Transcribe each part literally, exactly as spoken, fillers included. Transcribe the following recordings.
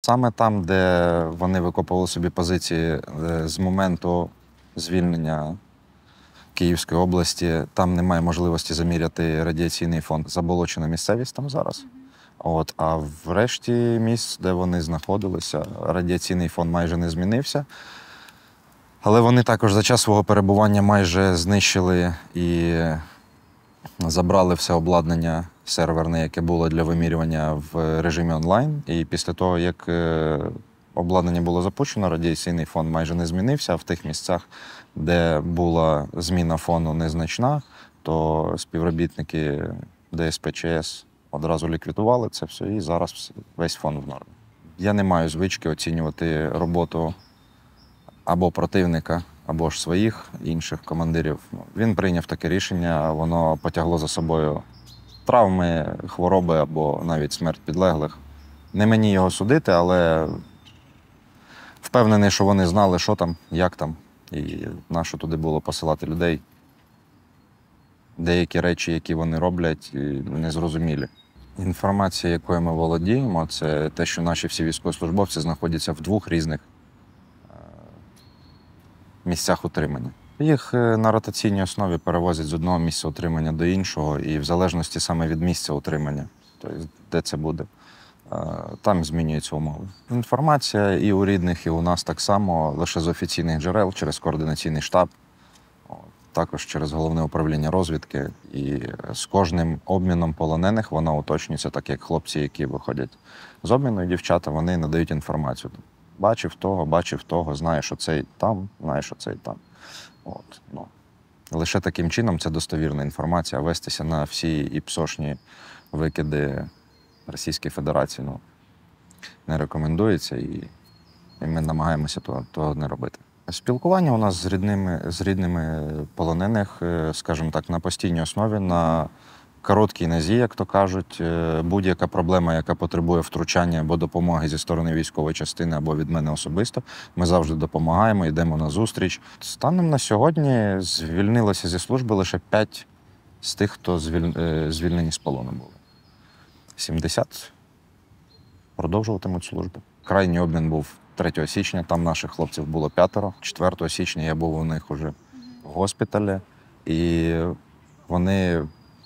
Саме там, де вони викопували собі позиції з моменту звільнення Київської області, там немає можливості заміряти радіаційний фон. Заболочена місцевість там зараз. От, а в решті місць, де вони знаходилися, радіаційний фон майже не змінився. Але вони також за час свого перебування майже знищили і забрали все обладнання серверне, яке було для вимірювання в режимі онлайн. І після того, як обладнання було запущено, радіаційний фон майже не змінився, а в тих місцях, де була зміна фону незначна, то співробітники Д С П Ч С одразу ліквідували це все, і зараз весь фон в нормі. Я не маю звички оцінювати роботу або противника, або ж своїх інших командирів. Він прийняв таке рішення, воно потягло за собою травми, хвороби або навіть смерть підлеглих. Не мені його судити, але впевнений, що вони знали, що там, як там, і на що туди було посилати людей. Деякі речі, які вони роблять, незрозумілі. Інформація, якою ми володіємо, це те, що наші всі військовослужбовці знаходяться в двох різних місцях утримання. Їх на ротаційній основі перевозять з одного місця утримання до іншого, і в залежності саме від місця утримання, тобто де це буде, там змінюються умови. Інформація і у рідних, і у нас так само, лише з офіційних джерел, через координаційний штаб, також через головне управління розвідки. І з кожним обміном полонених вона уточнюється, так як хлопці, які виходять з обміну, і дівчата, вони надають інформацію. Бачив того, бачив того, знає, що цей там, знає, що цей там. От, ну. Лише таким чином це достовірна інформація, а вестися на всі іпсошні викиди Російської Федерації ну, не рекомендується, і, і ми намагаємося того, того не робити. Спілкування у нас з рідними, з рідними полонених, скажімо так, на постійній основі, на короткій нозі, як то кажуть. Будь-яка проблема, яка потребує втручання або допомоги зі сторони військової частини, або від мене особисто, ми завжди допомагаємо, йдемо на зустріч. Станом на сьогодні звільнилося зі служби лише п'ять з тих, хто звільнені з полону були. сімдесят продовжуватимуть службу. Крайній обмін був третього січня, там наших хлопців було п'ятеро. четвертого січня я був у них уже в госпіталі, і вони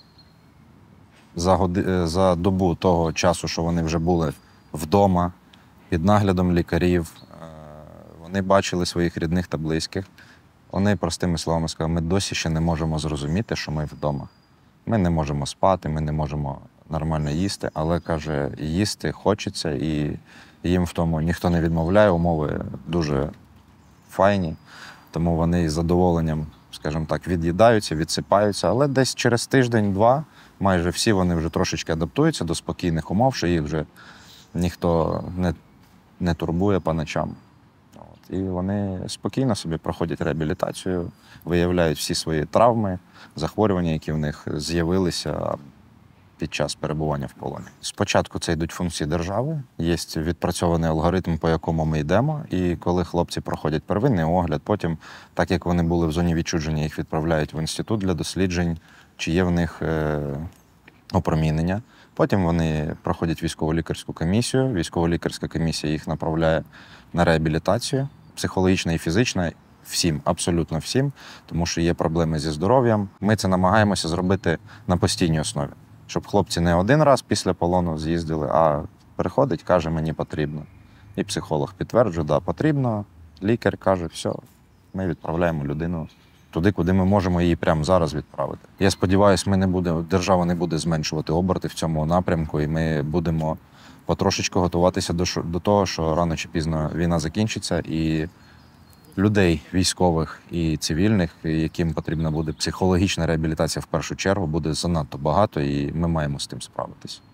за, годи... за добу того часу, що вони вже були вдома, під наглядом лікарів, вони бачили своїх рідних та близьких. Вони простими словами сказали, ми досі ще не можемо зрозуміти, що ми вдома. Ми не можемо спати, ми не можемо нормально їсти, але, каже, їсти хочеться, і їм в тому ніхто не відмовляє, умови дуже файні, тому вони з задоволенням, скажімо так, від'їдаються, відсипаються, але десь через тиждень-два майже всі вони вже трошечки адаптуються до спокійних умов, що їх вже ніхто не, не турбує по ночам. От. І вони спокійно собі проходять реабілітацію, виявляють всі свої травми, захворювання, які в них з'явилися під час перебування в полоні. Спочатку це йдуть функції держави, є відпрацьований алгоритм, по якому ми йдемо, і коли хлопці проходять первинний огляд, потім, так як вони були в зоні відчуження, їх відправляють в інститут для досліджень, чи є в них е, опромінення. Потім вони проходять військово-лікарську комісію, військово-лікарська комісія їх направляє на реабілітацію, психологічна і фізична, всім, абсолютно всім, тому що є проблеми зі здоров'ям. Ми це намагаємося зробити на постійній основі. Щоб хлопці не один раз після полону з'їздили, а приходить, каже, мені потрібно. І психолог підтверджує, да, потрібно. Лікар каже, все, ми відправляємо людину туди, куди ми можемо її прямо зараз відправити. Я сподіваюся, ми не буде, держава не буде зменшувати оберти в цьому напрямку, і ми будемо потрошечку готуватися до, до того, що рано чи пізно війна закінчиться, і людей, військових і цивільних, яким потрібна буде психологічна реабілітація в першу чергу, буде занадто багато, і ми маємо з тим справитися.